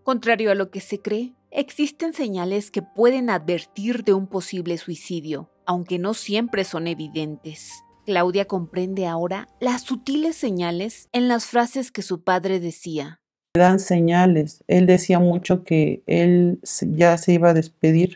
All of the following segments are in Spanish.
Contrario a lo que se cree, existen señales que pueden advertir de un posible suicidio, aunque no siempre son evidentes. Claudia comprende ahora las sutiles señales en las frases que su padre decía. Dan señales. Él decía mucho que ya se iba a despedir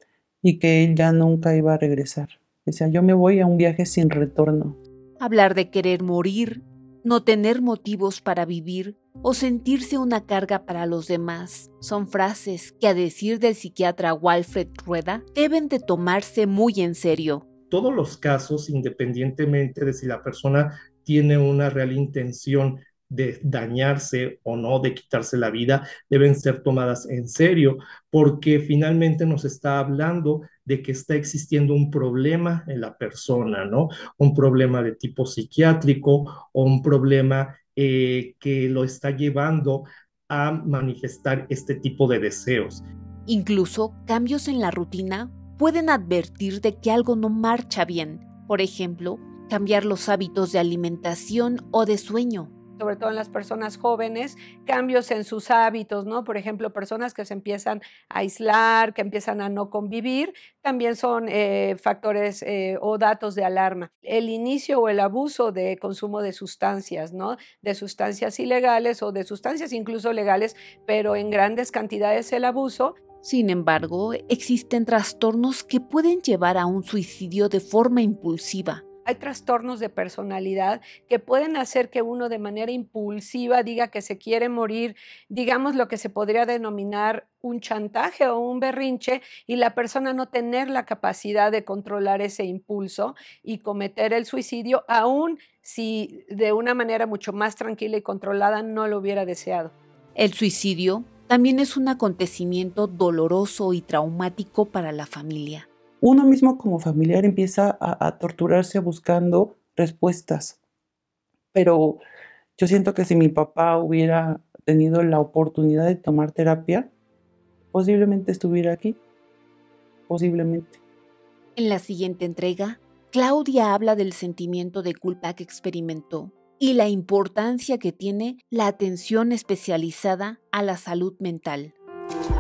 y que él ya nunca iba a regresar. Decía, yo me voy a un viaje sin retorno. Hablar de querer morir, no tener motivos para vivir o sentirse una carga para los demás son frases que, a decir del psiquiatra Walfred Rueda, deben de tomarse muy en serio. Todos los casos, independientemente de si la persona tiene una real intención de dañarse o no, de quitarse la vida, deben ser tomadas en serio, porque finalmente nos está hablando de que está existiendo un problema en la persona, ¿no? Un problema de tipo psiquiátrico o un problema que lo está llevando a manifestar este tipo de deseos. Incluso cambios en la rutina pueden advertir de que algo no marcha bien. Por ejemplo, cambiar los hábitos de alimentación o de sueño. Sobre todo en las personas jóvenes, cambios en sus hábitos, ¿no? Por ejemplo, personas que se empiezan a aislar, que empiezan a no convivir, también son factores o datos de alarma. El inicio o el abuso de consumo de sustancias, ¿no? De sustancias ilegales o de sustancias incluso legales, pero en grandes cantidades el abuso. Sin embargo, existen trastornos que pueden llevar a un suicidio de forma impulsiva. Hay trastornos de personalidad que pueden hacer que uno de manera impulsiva diga que se quiere morir, digamos lo que se podría denominar un chantaje o un berrinche, y la persona no tener la capacidad de controlar ese impulso y cometer el suicidio, aun si de una manera mucho más tranquila y controlada no lo hubiera deseado. El suicidio también es un acontecimiento doloroso y traumático para la familia. Uno mismo como familiar empieza a torturarse buscando respuestas. Pero yo siento que si mi papá hubiera tenido la oportunidad de tomar terapia, posiblemente estuviera aquí. Posiblemente. En la siguiente entrega, Claudia habla del sentimiento de culpa que experimentó y la importancia que tiene la atención especializada a la salud mental.